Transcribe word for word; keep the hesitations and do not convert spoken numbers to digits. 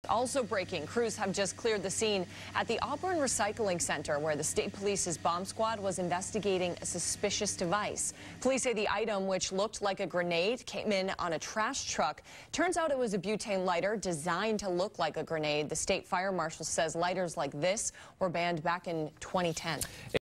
Also breaking, crews have just cleared the scene at the Auburn Recycling Center where the state police's bomb squad was investigating a suspicious device. Police say the item, which looked like a grenade, came in on a trash truck. Turns out it was a butane lighter designed to look like a grenade. The state fire marshal says lighters like this were banned back in twenty ten.